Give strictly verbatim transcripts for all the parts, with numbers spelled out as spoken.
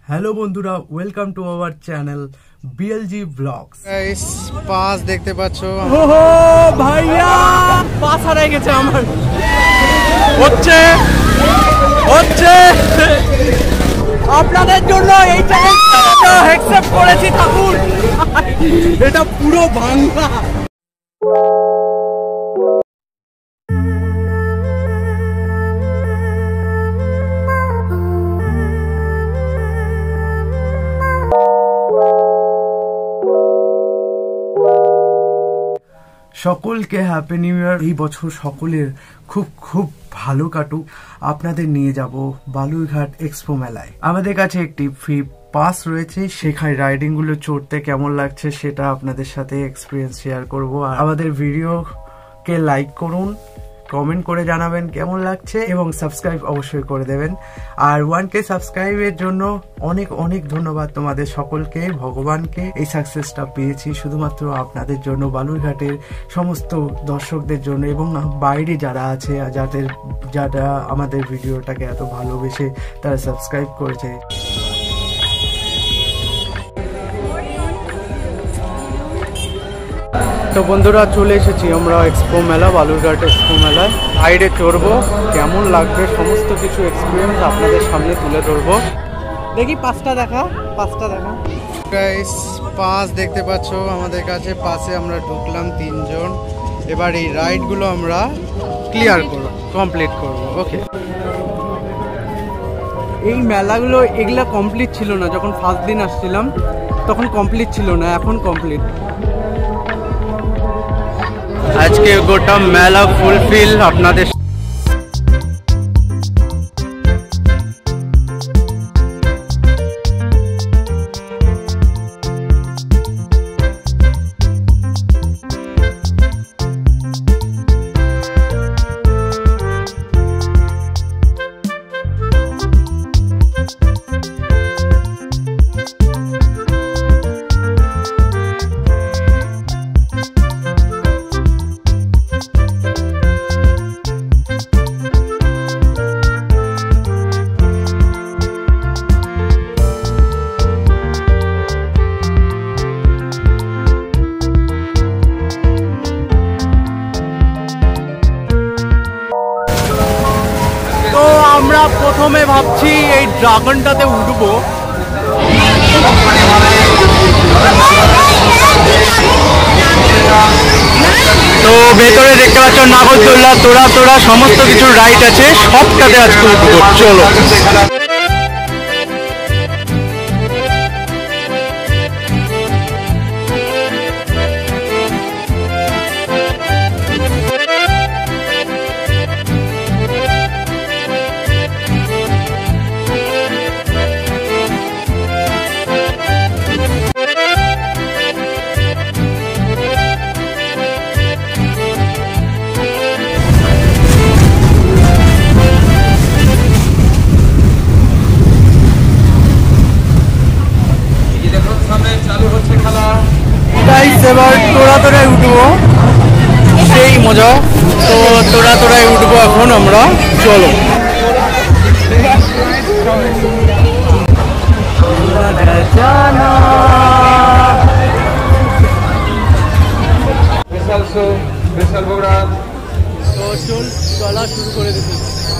Hello बंधुरा welcome to our channel BLG vlogs. Guys पास देखते पाচ্ছো ওহো ভাইয়া পাস হারিয়ে গেছে আমার হচ্ছে হচ্ছে আপনাদের জন্য এই চ্যালেঞ্জটা অ্যাকসেপ্ট করেছি ঠাকুর। এটা পুরো বাংলা। সকলকে হ্যাপি নিউ ইয়ার। এই বছর সকলের খুব খুব ভালো কাটুক। আপনাদের নিয়ে যাব বালুরঘাট এক্সপো মেলায়। আমাদের কাছে একটি ফ্রি পাস রয়েছে, সেখানে রাইডিং গুলো চড়তে কেমন লাগছে সেটা আপনাদের সাথে এক্সপিরিয়েন্স শেয়ার করব। আর আমাদের ভিডিওকে লাইক করুন, কমেন্ট করে জানাবেন কেমন লাগছে এবং সাবস্ক্রাইব অবশ্যই করে দেবেন। আর ওয়ান কে সাবস্ক্রাইবের জন্য অনেক অনেক ধন্যবাদ তোমাদের সকলকে, ভগবানকে। এই সাকসেসটা পেয়েছি শুধুমাত্র আপনাদের জন্য, বালুরঘাটের সমস্ত দর্শকদের জন্য এবং বাইরে যারা আছে, যাদের যারা আমাদের ভিডিওটাকে এত ভালোবেসে তারা সাবস্ক্রাইব করেছে। তো বন্ধুরা চলে এসেছি আমরা এক্সপো মেলা, বালুরঘাট এক্সপো মেলায়। রাইডে চড়বো, কেমন লাগবে সমস্ত কিছু এক্সপিরিয়েন্স আপনাদের সামনে তুলে ধরবো। দেখি পাঁচটা দেখা পাঁচটা দেখা গাইস পাস দেখতে পাচ্ছো আমাদের কাছে। পাসে আমরা ঢুকলাম তিনজন। এবার এই রাইডগুলো আমরা ক্লিয়ার করব, কমপ্লিট করব। ওকে, এই মেলাগুলো এগুলা কমপ্লিট ছিল না যখন ফার্স্ট দিন আসছিলাম, তখন কমপ্লিট ছিল না, এখন কমপ্লিট। আজকে গোটা মেলা ফুলফিল আপনাদের। আমরা প্রথমে ভাবছি এই ড্রাগনটাতে উঠবো। তো ভেতরে দেখতে পাচ্ছ নাগরদোল্লা, তোরা তোরা সমস্ত কিছু রাইড আছে, সবটাতে আজকে উঠবো। চলো এবার তোরা তোরাই উঠবো, সেই মজা। তো তোরা তোরাই উঠবো এখন আমরা। চলো তো চল চলা শুরু করে দিচ্ছি।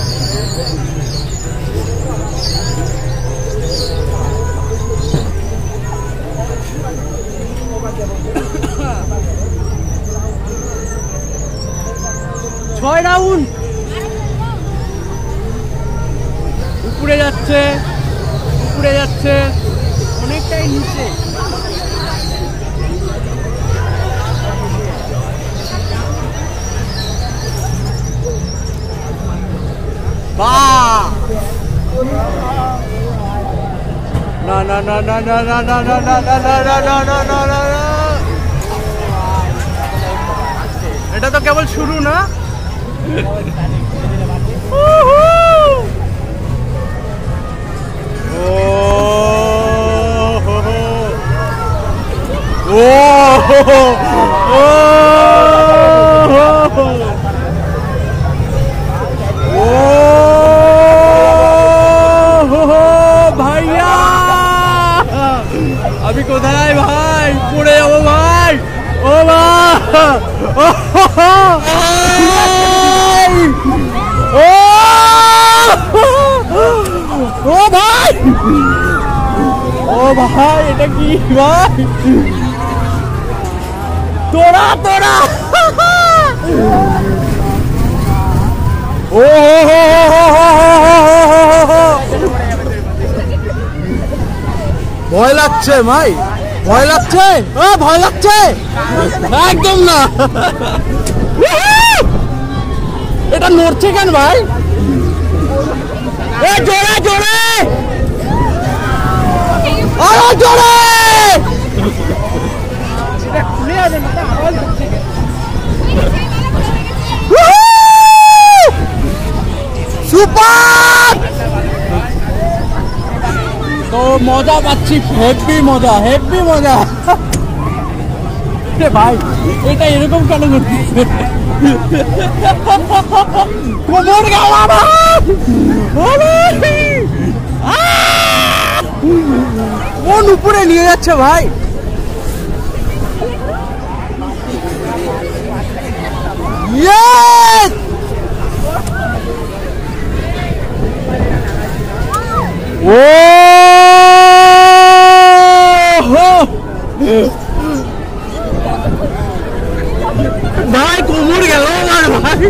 ছয় রাউন্ড উপরে যাচ্ছে, উপরে যাচ্ছে, অনেকটাই নিচে। বাহ, না না না না না না না না না না না না না না না না, এটা তো কেবল শুরু না। ভাইয়া আমি কোথায় ভাই? পড়ে যাবো ভাই। ও ভাই, ও ও ভাই, ও ভাই, এটা কি ভাই? তোরা তোরা ও ভয় লাগছে ভাই, ভয় লাগছে, ও ভয় লাগছে একদম না। এটা নড়ছে কেন ভাই? এ জোরে জোরে, আরো জোরে। সুপার, তো মজা পাচ্ছি, হেভি মজা, হেভি মজা ভাই। এটা এরকম কেন করছিস? কোমর গেলা কোন উপরে নিয়ে যাচ্ছে ভাই? ও ভাই কোমর গেল আমার ভাই।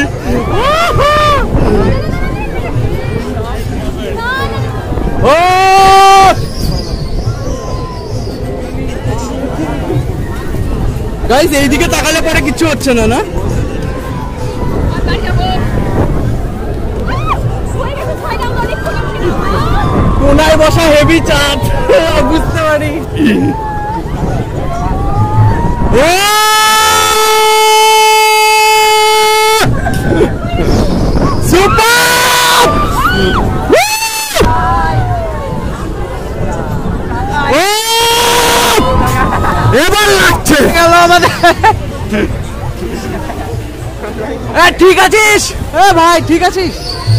ও গাইস, এইদিকে তাকালে পরে কিচ্ছু হচ্ছে না না? কোনায় বসা হেভি চাপ, বুঝতে পারি। সুপার, এবার লাগছে গেল আমাদের। ঠিক আছিস? এ ভাই ঠিক আছিস?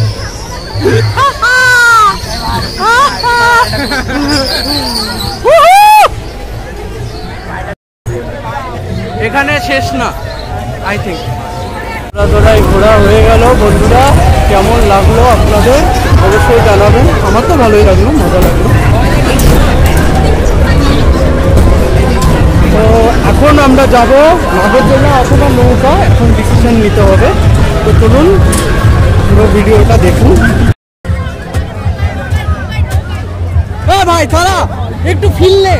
এখানে শেষ না, আই থিঙ্ক। তোরাই ঘোরা হয়ে গেল বন্ধুরা, কেমন লাগলো আপনাদের অবশ্যই জানাবেন। আমার তো ভালোই লাগলো, মজা লাগলো। তো এখন আমরা যাব নাগরদোলা অথবা নৌকা, এখন ডিসিশন নিতে হবে। তো চলুন পুরো ভিডিওটা দেখুন। এ ভাই তারা একটু ফিল নে,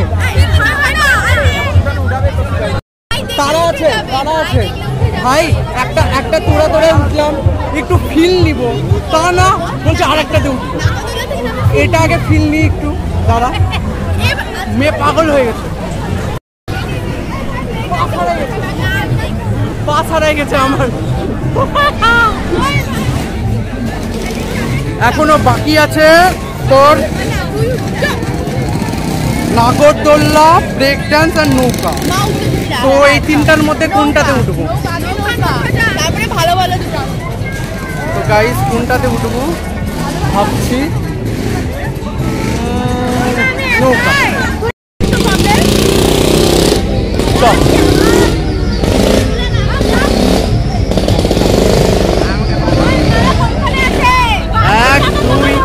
তারা আছে, তারা আছে ভাই। একটা একটা তোড়া তোড়ে উঠলাম, একটু ফিল নিব, তা না বলছে আর একটাতে উঠবো। এটা আগে ফিল নিই একটু, দাঁড়া। মেয়ে পাগল হয়ে গেছে, পা হারাই গেছে আমার। এখনো বাকি আছে তোর নাগরদোল্লা, ব্রেক ডান্স আর নৌকা। তো এই তিনটার মধ্যে কোনটাতে উঠবো? তো গাইস কোনটাতে উঠবো ভাবছি। নৌকা। এক দুই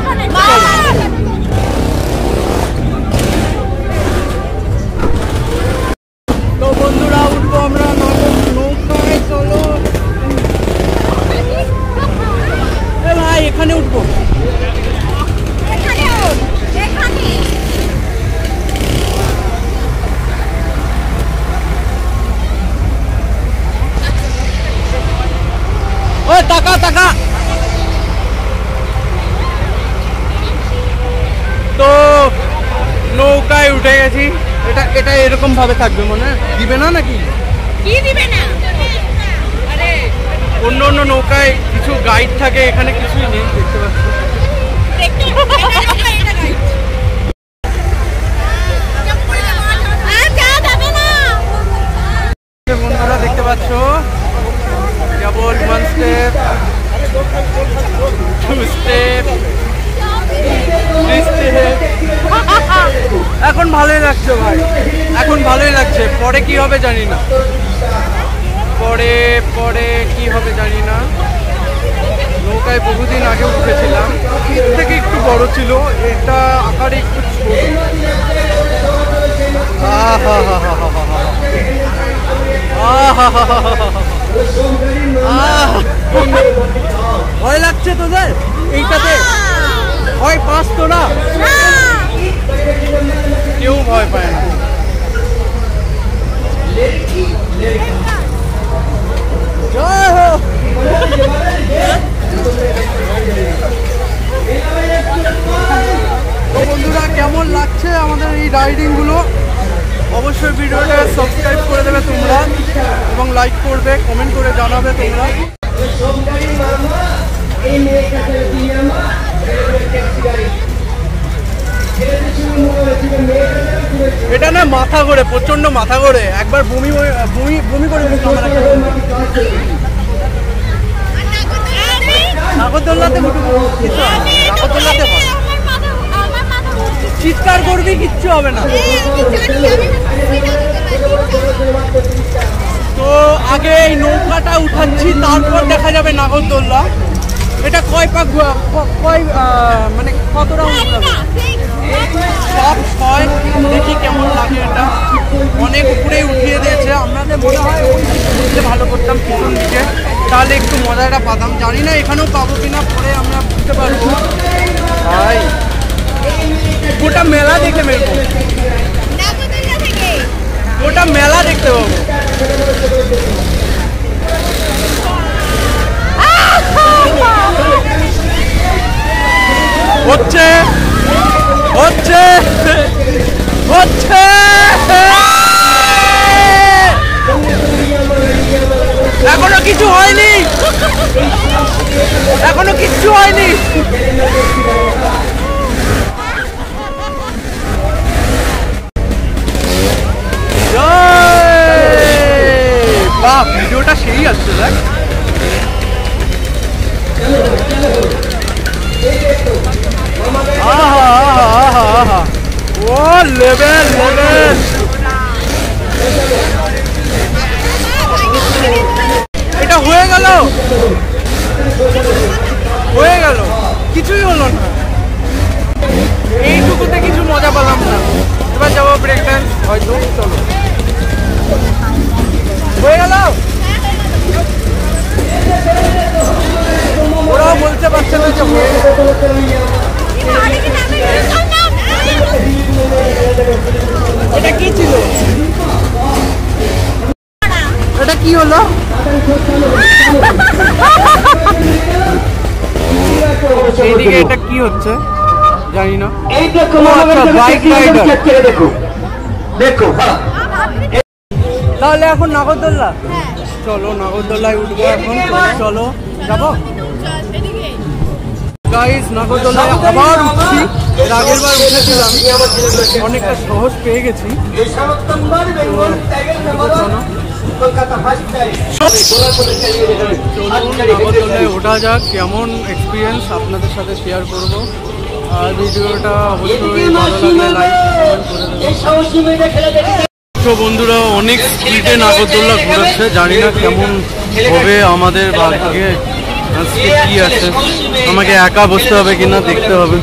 তো বন্ধুরা উঠবো আমরা নৌকায়। চলো এ ভাই এখানে উঠবো। ও টাকা টাকা। তো নৌকায় উঠে গেছি। এটা এটা এরকম ভাবে থাকবে মনে দিবে না নাকি? কি দিবে না? আরে অন্য অন্য নৌকায় কিছু গাইড থাকে, এখানে কিছুই নেই, দেখতে পাচ্ছ। বন্ধুরা দেখতে পাচ্ছ কেবল one step, two step, three step. এখন ভালোই লাগছে ভাই, এখন ভালোই লাগছে। পরে কি হবে জানি না, পরে পরে কি হবে জানি না। নৌকায় বহুদিন আগে উঠেছিলাম, এর থেকে একটু বড় ছিল, এটা আকারে একটু ছোট। আহা হা হা হা হা হা ভয় লাগছে তোদের এইটাতে? ভয় পাস তোরা? কেউ ভয় পায় না। জয় হো। তো বন্ধুরা, কেমন লাগছে আমাদের এই রাইডিং গুলো? অবশ্যই ভিডিওটা সাবস্ক্রাইব করে দেবে তোমরা এবং লাইক করবে, কমেন্ট করে জানাবে তোমরা। এটা না মাথা ঘোরে, প্রচন্ড মাথা ঘোরে, একবার বমি বমি বমি করে নাগরদোল্লাতে নাগরদোল্লাতে হয়, চিৎকার করবি, কিচ্ছু হবে না। তো আগে এই নৌকাটা উঠাচ্ছি, তারপর দেখা যাবে নাগরদোল্লা। এটা কয় পাক, কয় মানে কতটা উঠবে? সব ছয়। দেখি কেমন লাগে। এটা অনেক উপরেই উঠিয়ে দিয়েছে। আমাদের মনে হয় ওই দিকে উঠলে ভালো করতাম, পিছন দিকে, তাহলে একটু মজাটা পাতাম। জানি না এখানেও পাবো কিনা, পরে আমরা বুঝতে পারবো। ভাই গোটা মেলা দেখে মেলবো, গোটা মেলা দেখতে পাবো। হচ্ছে হচ্ছে হচ্ছে এখনো কিছু হয়নি, এখনো কিচ্ছু হয়নি। বাহ, ভিডিওটা সেই আসছে। দেখ ও লেভেল লেভেল। এটা হয়ে গেল, হয়ে গেল, কিছুই হলো না। এইটুকুতে কিছু মজা পেলাম না। এবার যাবো ব্রেক ডান্স হয়তো। চলো, হয়ে গেল। ওরাও বলতে পারছে না যে হয়ে গেল। এটা কি ছিল? এটা কি হলো? এইদিকে এটা কি হচ্ছে জানি না। বাইক রাইডার দেখো। তাহলে এখন নাগরদোল্লা, চলো নাগরদোল্লায় উঠবো এখন। চলো যাবো গাইস, নাগরদোল্লায় আবার উঠছি। এর আগের বার উঠেছিলাম, অনেকটা সহজ পেয়ে গেছি। নাগরদোল্লায় ওঠা যাক, কেমন এক্সপিরিয়েন্স আপনাদের সাথে শেয়ার করব। আর ভিডিওটা অবশ্যই ভালো লাগলে লাইক কমেন্ট করে দেবেন। তো বন্ধুরা, অনেক স্পিডে নাগরদোল্লা ঘোরাচ্ছে, জানি না কেমন হবে আমাদের ভাগ্যে আজকে কি আছে। আমাকে একা বসতে হবে কিনা দেখতে হবে।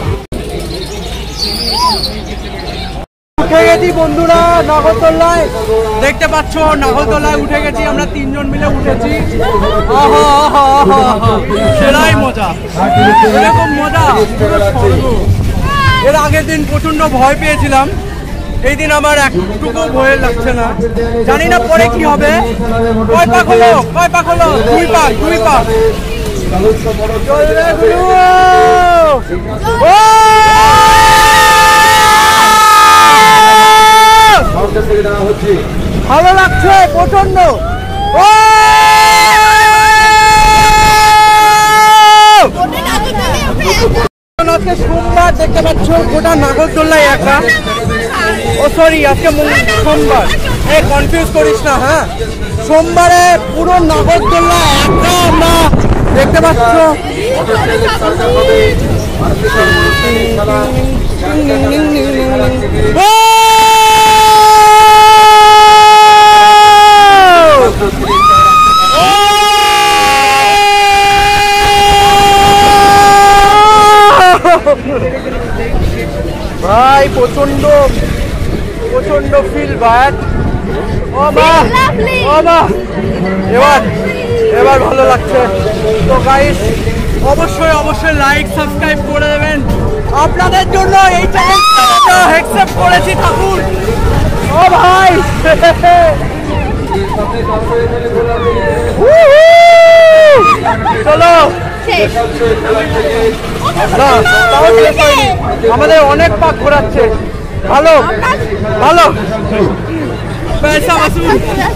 উঠে গেছি বন্ধুরা নাগরদোল্লায়, দেখতে পাচ্ছ নাগরদোল্লায় উঠে গেছি। আমরা তিনজন মিলে উঠেছি। সেরাই মজা, এরকম মজা পুরো স্বর্গ। এর আগের দিন প্রচন্ড ভয় পেয়েছিলাম, এই দিন আমার একটুকু ভয় লাগছে না। জানি না পরে কি হবে। কয় পাক হলো, কয় পাক হলো? দুই পাক, দুই পাক। ভালো লাগছে প্রচন্ড। আজকে সোমবার, দেখতে পাচ্ছ গোটা নাগরদোল্লায় একা। ও সরি, আজকে সোমবার, এ কনফিউজ করিস না। হ্যাঁ, সোমবারে পুরো নাগরদোল্লা একা আমরা, দেখতে পাচ্ছ। ও ভাই প্রচন্ড প্রচন্ড ফিল ভাই। ও মা ও মা এবার এবার ভালো লাগছে। তো গাইস অবশ্যই অবশ্যই লাইক সাবস্ক্রাইব করে দেবেন, আপনাদের জন্য এই চ্যানেলটা অ্যাকসেপ্ট করেছি ঠাকুর। ও ভাই চলো আমাদের অনেক পাক ঘোরাচ্ছে। ভালো ভালো पैसा वसूल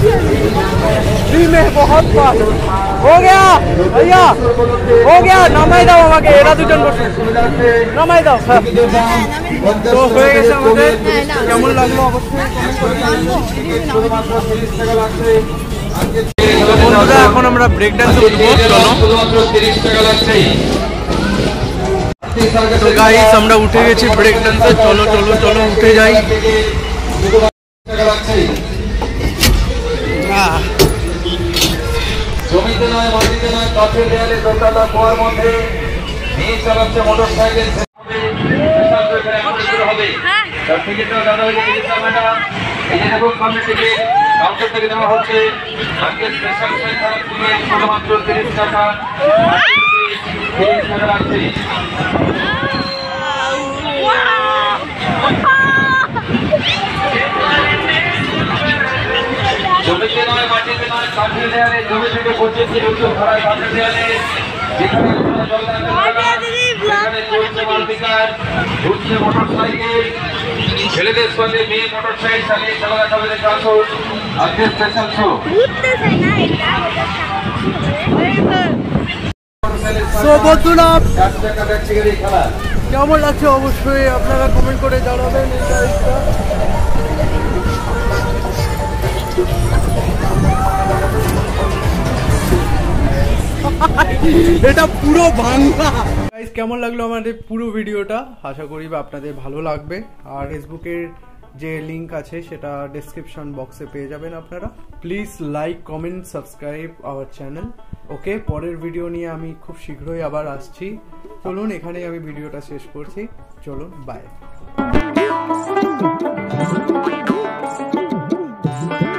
में बहुत पास हो गया भैया हो गया। नामाई दाও আমাকে, এরা দুজন বসে নামাই দাও। তো হয়ে গেছে আমাদের। কেমন লাগলো অবশ্যই বন্ধুরা। এখন আমরা ব্রেক ডান্স উঠবো। তো গাইস আমরা উঠে গেছি ব্রেক ডান্সে। চলো চলো চলো উঠে যাই। জমিতে নয় মাটিতে নয় কাছে দেয়ালে দোতলা কুয়ার মধ্যে নিয়ে চালাচ্ছে মোটর সাইকেল হবে। তার টিকিটটা দাদা হয়ে গেছে ম্যাডাম। এই যে দেখুন সামনে থেকে কাউন্টার থেকে দেওয়া হচ্ছে আজকে স্পেশাল খারাপ দিয়ে শুধুমাত্র তিরিশ টাকা তিরিশ টাকা রাখছে। জমিতে নয় মাটিতে নয় কাঠের দেয়ালে জমি থেকে পঁচিশ উত্তর ভাড়ায় কাঠের দেয়ালে যেখানে চলছে মাল্টিকার ঘুরছে মোটর সাইকেল ছেলেদের সঙ্গে মেয়ে মোটর সাইকেল চালিয়ে খেলা দেখাবে দেখে আসুন আজকে স্পেশাল শো। বন্ধুরা চার টাকা দেখছে খেলা কেমন লাগছে অবশ্যই আপনারা কমেন্ট করে জানাবেন। এটা পুরো ভাঙা। গাইস কেমন লাগলো আমাদের পুরো ভিডিওটা? আশা করি আপনাদের ভালো লাগবে। আর ফেসবুকের যে লিংক আছে সেটা ডেসক্রিপশন বক্সে পেয়ে যাবেন আপনারা। Please like comment subscribe our channel. Okay, পরের ভিডিও নিয়ে আমি খুব শীঘ্রই আবার আসছি। চলুন এখানেই আমি ভিডিওটা শেষ করছি। চলুন বাই।